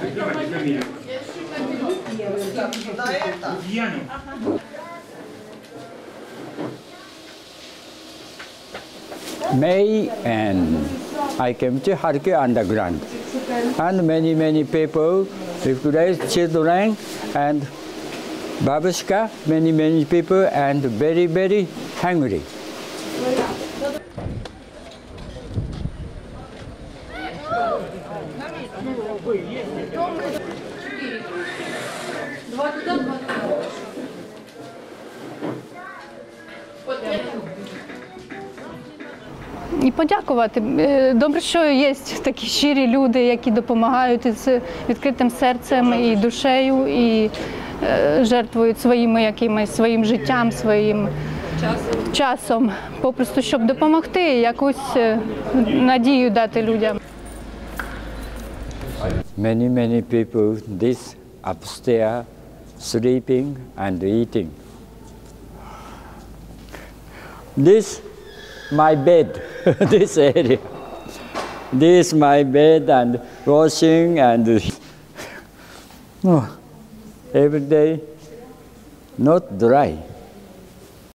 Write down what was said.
May and I came to Kharkiv underground, and many people with great children and babushka, many people, and very hungry. І подякувати. Добре, що є такі щирі люди, які допомагають із відкритим серцем і душею, і жертвують своїм життям, своїм часом, попросту, щоб допомогти, якусь надію дати людям. Many people this upstairs sleeping and eating. This my bed, this area. This my bed and washing and every day not dry.